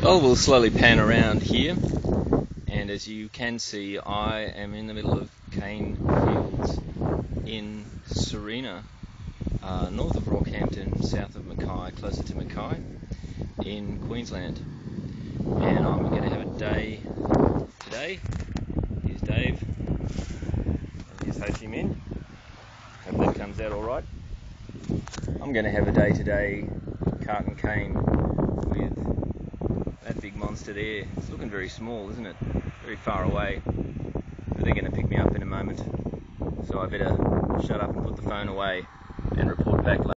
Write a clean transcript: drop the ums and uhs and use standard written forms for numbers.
Well, we'll slowly pan around here, and as you can see, I am in the middle of cane fields in Sarina, north of Rockhampton, south of Mackay, closer to Mackay, in Queensland. And I'm going to have a day today. Here's Dave, and here's Ho Chi Minh. Hope that comes out alright. I'm going to have a day today carting cane with that big monster there. It's looking very small, isn't it? Very far away. But they're going to pick me up in a moment. So I better shut up and put the phone away and report back later.